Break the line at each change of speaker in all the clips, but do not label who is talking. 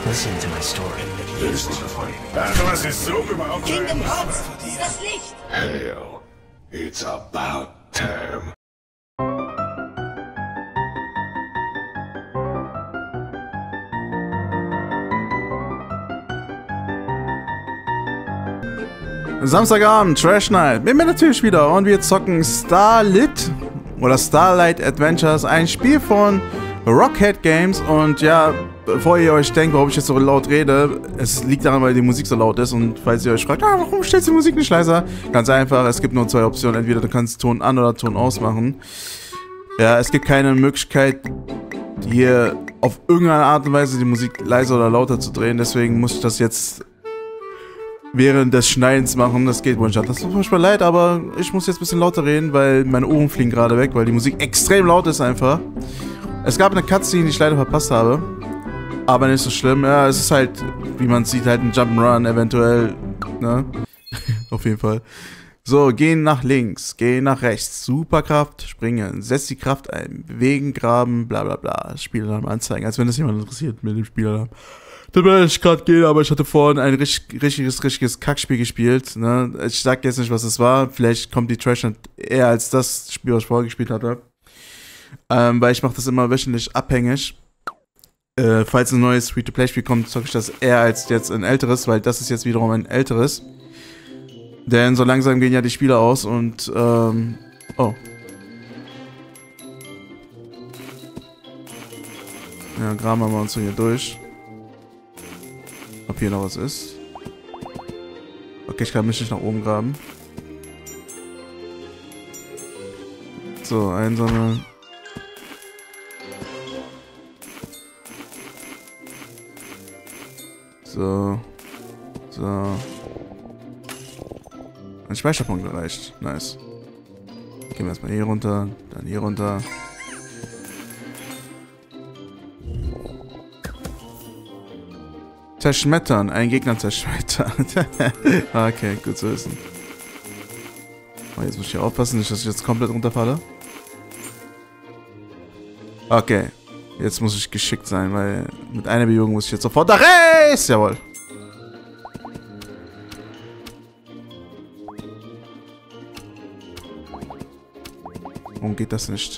Listen to my story.
Ach, was ist so überhaupt?
Kingdom Hearts, das Licht!
Hell, it's about time.
Samstagabend, Trash Night, mit mir natürlich wieder und wir zocken Starlit oder Starlight Adventures, ein Spiel von Rockhead Games. Und ja, bevor ihr euch denkt, warum ich jetzt so laut rede, es liegt daran, weil die Musik so laut ist. Und falls ihr euch fragt, warum stellst du die Musik nicht leiser? Ganz einfach, es gibt nur zwei Optionen, entweder du kannst Ton an oder Ton ausmachen. Ja, es gibt keine Möglichkeit, hier auf irgendeine Art und Weise die Musik leiser oder lauter zu drehen, deswegen muss ich das jetzt während des Schneidens machen. Das geht wohl nicht. Das tut mir furchtbar leid, aber ich muss jetzt ein bisschen lauter reden, weil meine Ohren fliegen gerade weg, weil die Musik extrem laut ist einfach. Es gab eine Cutscene, die ich leider verpasst habe. Aber nicht so schlimm. Ja, es ist halt, wie man sieht, halt ein Jump'n'Run eventuell. Ne? Auf jeden Fall. So, gehen nach links, gehen nach rechts. Superkraft, springen. Setzt die Kraft ein. Bewegen, graben, bla bla bla. Spielalarm anzeigen. Als wenn das jemand interessiert mit dem Spielalarm. Tut mir ich gerade gehen, aber ich hatte vorhin ein richtiges Kackspiel gespielt. Ne? Ich sag jetzt nicht, was es war. Vielleicht kommt die Trash eher als das Spiel, was ich vorher gespielt hatte. Weil ich mache das immer wöchentlich abhängig. Falls ein neues Free-to-Play-Spiel kommt, zocke ich das eher als jetzt ein älteres, weil das ist jetzt wiederum ein älteres. Denn so langsam gehen ja die Spiele aus und, oh. Ja, graben wir uns so hier durch. Ob hier noch was ist. Okay, ich kann mich nicht nach oben graben. So, einsammeln. So. So. Ein Speicherpunkt erreicht. Nice. Gehen wir erstmal hier runter, dann hier runter. Zerschmettern, einen Gegner zerschmettern. Okay, gut zu wissen. Oh, jetzt muss ich hier aufpassen, nicht, dass ich jetzt komplett runterfalle. Okay, jetzt muss ich geschickt sein, weil mit einer Bewegung muss ich jetzt sofort nach rechts. Jawohl. Warum geht das nicht?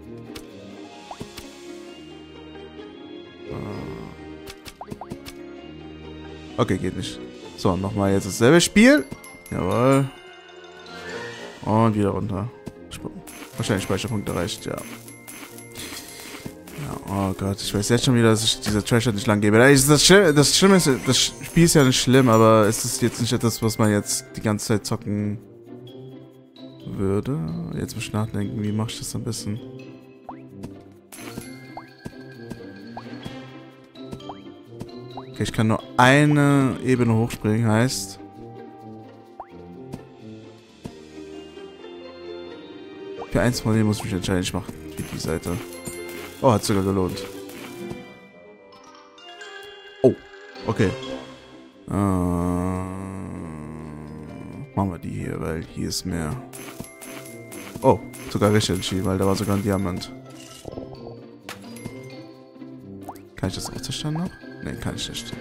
Okay, geht nicht. So, nochmal jetzt dasselbe Spiel. Jawohl. Und wieder runter. Wahrscheinlich Speicherpunkt erreicht, ja. Ja, oh Gott, ich weiß jetzt schon wieder, dass ich dieser Trash nicht lang gebe. Das Schlimme ist, das Spiel ist ja nicht schlimm, aber es ist jetzt nicht etwas, was man jetzt die ganze Zeit zocken würde. Jetzt muss ich nachdenken, wie mache ich das am besten? Okay, ich kann nur eine Ebene hochspringen, heißt... Für eins von denen muss ich mich entscheiden, ich mache die Seite. Oh, hat sogar gelohnt. Oh, okay. Machen wir die hier, weil hier ist mehr... Oh, sogar richtig entschieden, weil da war sogar ein Diamant. Kann ich das auch zerstören noch? Ne, kann ich nicht.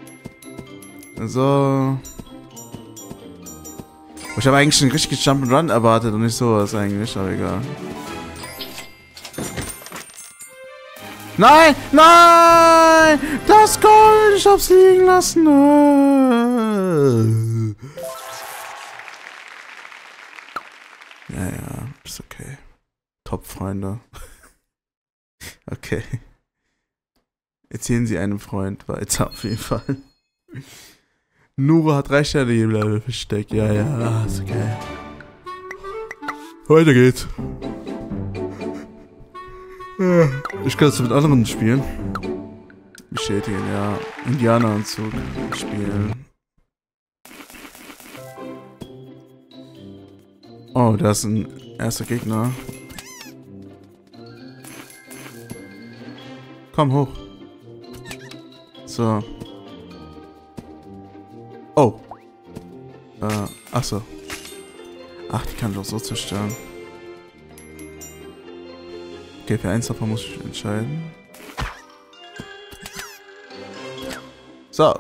So. Ich habe eigentlich ein richtiges Jump'n'Run erwartet und nicht sowas eigentlich, aber egal. Nein! Nein! Das Gold! Ich hab's liegen lassen! Ja, ist okay. Top, Freunde. Okay. Erzählen Sie einem Freund weiter, auf jeden Fall. Nura hat 3 Sterne hier leider versteckt. Ja, ist okay. Weiter geht's. Ich kann das mit anderen spielen. Bestätigen, ja. Indianeranzug spielen. Oh, da ist ein erster Gegner. Komm hoch. So. Oh. Achso. Ach, die kann ich auch so zerstören. Okay, für eins davon muss ich entscheiden. So.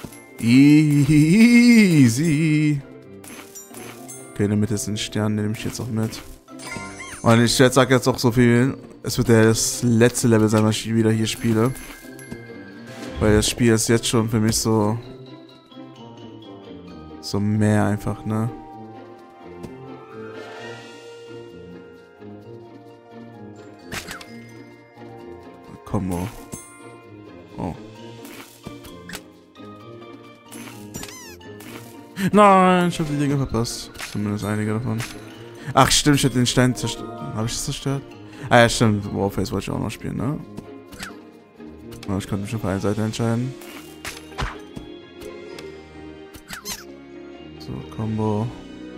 Easy. Okay, in der Mitte ist ein Stern, den nehme ich jetzt auch mit. Und ich sage jetzt auch so viel. Es wird das letzte Level sein, was ich wieder hier spiele. Weil das Spiel ist jetzt schon für mich so... So mehr einfach, ne? Combo. Oh. Nein, ich habe die Dinge verpasst. Zumindest einige davon. Ach stimmt, ich hätte den Stein zerstört. Habe ich das zerstört? Ah ja, stimmt. Warface wollte ich auch noch spielen, ne? Aber ich konnte mich schon für eine Seite entscheiden. So, Combo.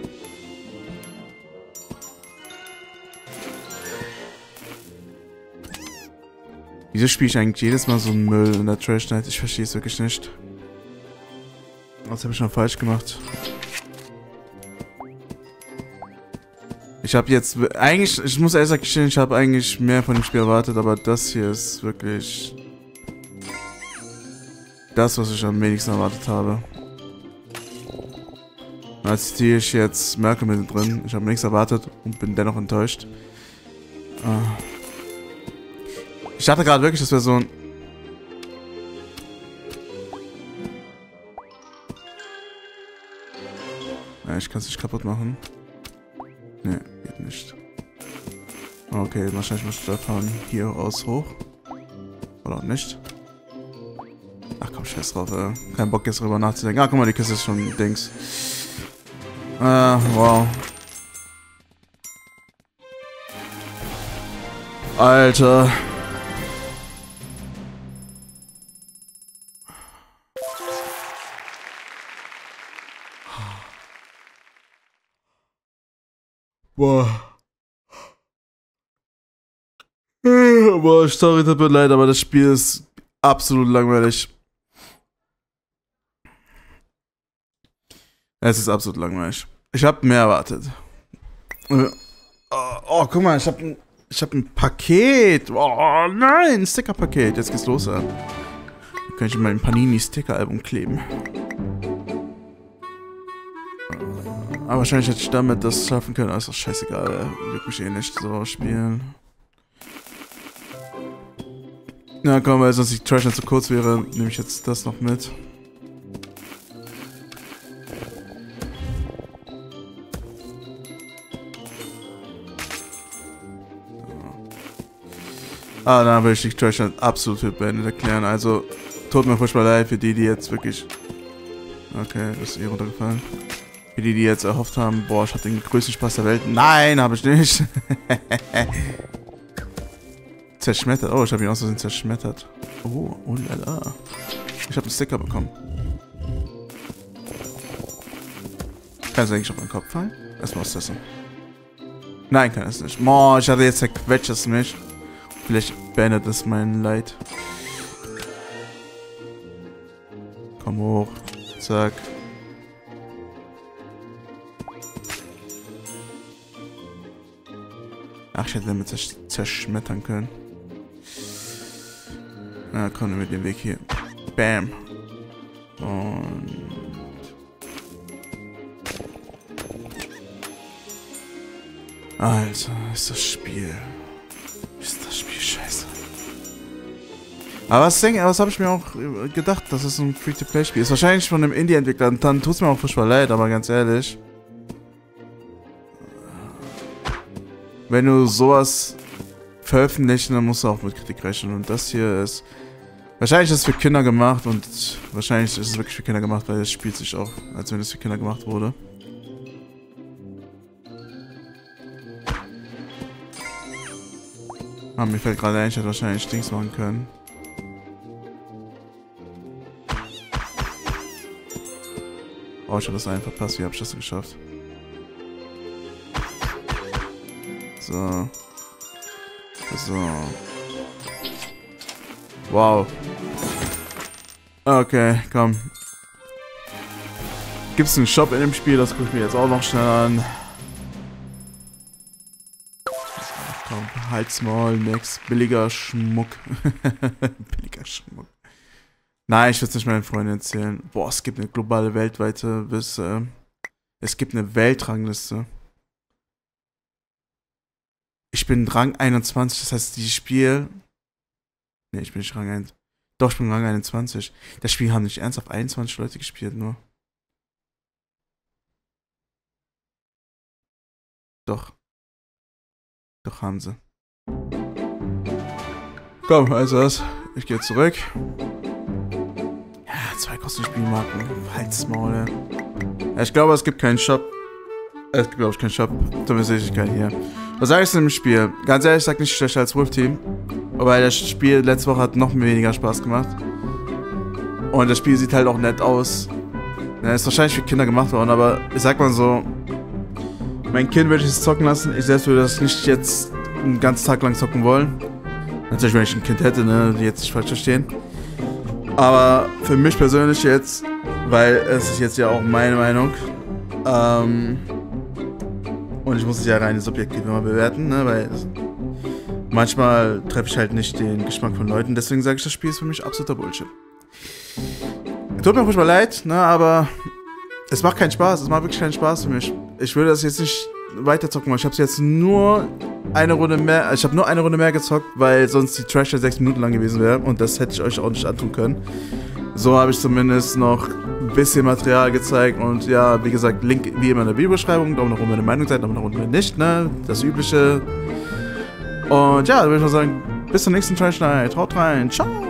Wieso spiele ich eigentlich jedes Mal so einen Müll in der Trash Night? Ich verstehe es wirklich nicht. Was habe ich schon falsch gemacht? Ich habe jetzt eigentlich, ich muss ehrlich sagen, ich habe eigentlich mehr von dem Spiel erwartet, aber das hier ist wirklich das, was ich am wenigsten erwartet habe. Als ziehe ich jetzt Merkel mit drin. Ich habe nichts erwartet und bin dennoch enttäuscht. Ich dachte gerade wirklich, das wäre so ein... Ja, ich kann es nicht kaputt machen. Ne, geht nicht. Okay, wahrscheinlich muss ich da von hier aus hoch. Oder auch nicht. Ach komm, scheiß drauf, kein Bock jetzt drüber nachzudenken. Ah, guck mal, die Kiste ist schon Dings. Wow. Alter. Boah. Boah, sorry, tut mir leid, aber das Spiel ist absolut langweilig. Es ist absolut langweilig. Ich habe mehr erwartet. Oh, guck mal, ich hab ein Paket. Oh nein, ein Sticker-Paket. Jetzt geht's los, ja. Da kann ich in meinem Panini-Sticker-Album kleben. Aber wahrscheinlich hätte ich damit das schaffen können. Also scheißegal, wirklich eh nicht so spielen. Na komm, weil sonst die Trash nicht so kurz wäre, nehme ich jetzt das noch mit. Ah, dann will ich die Trash absolut für beendet erklären. Also, tut mir furchtbar leid für die, die jetzt wirklich... Okay, ist eh runtergefallen. Für die, die jetzt erhofft haben, boah, ich hatte den größten Spaß der Welt. Nein, habe ich nicht. Zerschmettert. Oh, ich habe ihn aus Versehen zerschmettert. Oh, lala. Ich habe einen Sticker bekommen. Kann es eigentlich auf meinen Kopf fallen? Erstmal austesten. Nein, kann es nicht. Boah, ich hatte jetzt zerquetscht es mich. Vielleicht beendet es mein Leid. Komm hoch. Zack. Ach, ich hätte damit zerschmettern können. Na, kommen wir mit dem Weg hier. Bam. Und... Alter, ist das Spiel... Ist das Spiel scheiße. Aber was habe ich mir auch gedacht, dass es ein Free-to-Play-Spiel ist. Wahrscheinlich von einem Indie-Entwickler. Und dann tut es mir auch furchtbar leid, aber ganz ehrlich. Wenn du sowas veröffentlichen, dann musst du auch mit Kritik rechnen. Und das hier ist... Wahrscheinlich ist es für Kinder gemacht und wahrscheinlich ist es wirklich für Kinder gemacht, weil es spielt sich auch, als wenn es für Kinder gemacht wurde. Ah, mir fällt gerade ein, ich hätte wahrscheinlich Dings machen können. Oh, ich habe das einen verpasst. Wie habe ich das geschafft? So. So. Wow. Okay, komm. Gibt es einen Shop in dem Spiel? Das gucke ich mir jetzt auch noch schnell an. Komm, halt's Maul, nix. Billiger Schmuck. Billiger Schmuck. Nein, ich will es nicht meinen Freunden erzählen. Boah, es gibt eine globale, weltweite, es gibt eine Weltrangliste. Ich bin Rang 21, das heißt, dieses Spiel... Ne, ich bin nicht Rang 1. Doch, ich bin Rang 21. Das Spiel haben nicht ernsthaft 21 Leute gespielt, nur. Doch. Doch haben sie. Komm, also das. Ich gehe zurück. Ja, 2 kostenlose Spielmarken. Halt's Maul, ey. Ja, ich glaube, es gibt keinen Shop. Es gibt, glaube ich, keinen Shop. Zumindest sehe ich keinen hier. Was sage ich zu dem Spiel? Ganz ehrlich, ich sag nicht schlechter als Wolf Team. Weil das Spiel letzte Woche hat noch weniger Spaß gemacht. Und das Spiel sieht halt auch nett aus. Ja, ist wahrscheinlich für Kinder gemacht worden, aber ich sag mal so, mein Kind würde ich es zocken lassen. Ich selbst würde das nicht jetzt einen ganzen Tag lang zocken wollen. Natürlich, wenn ich ein Kind hätte, ne, die jetzt nicht falsch verstehen. Aber für mich persönlich jetzt, weil es ist jetzt ja auch meine Meinung, und ich muss es ja rein subjektiv immer bewerten, ne, weil manchmal treffe ich halt nicht den Geschmack von Leuten. Deswegen sage ich, das Spiel ist für mich absoluter Bullshit. Tut mir ruhig mal leid, ne, aber es macht keinen Spaß. Es macht wirklich keinen Spaß für mich. Ich würde das jetzt nicht weiter zocken, weil ich habe jetzt nur eine Runde mehr. Ich habe nur eine Runde mehr gezockt, weil sonst die Trash 6 Minuten lang gewesen wäre und das hätte ich euch auch nicht antun können. So habe ich zumindest noch ein bisschen Material gezeigt und ja, wie gesagt, Link wie immer in der Videobeschreibung. Daumen nach oben, wenn ihr Meinung seid, Daumen nach unten, wenn nicht, ne? Das Übliche. Und ja, dann würde ich mal sagen, bis zur nächsten Trash Night. Haut rein. Ciao.